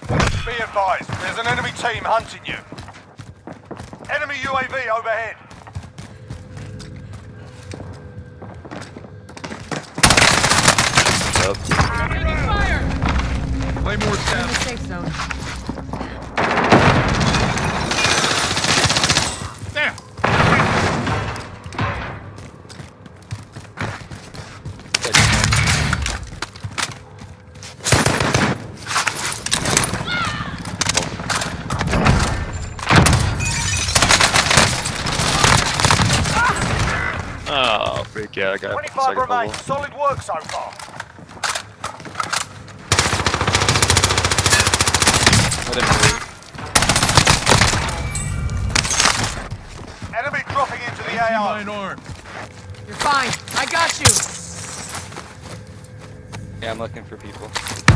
Be advised, there's an enemy team hunting you. Enemy UAV overhead. Taking fire! Claymore's In down. the safe zone. There. Oh, freak yeah, I got 25 second remain. level. Solid work so far. I didn't move. Enemy dropping into the AO. AO. Mine arm. You're fine. I got you. Yeah, I'm looking for people.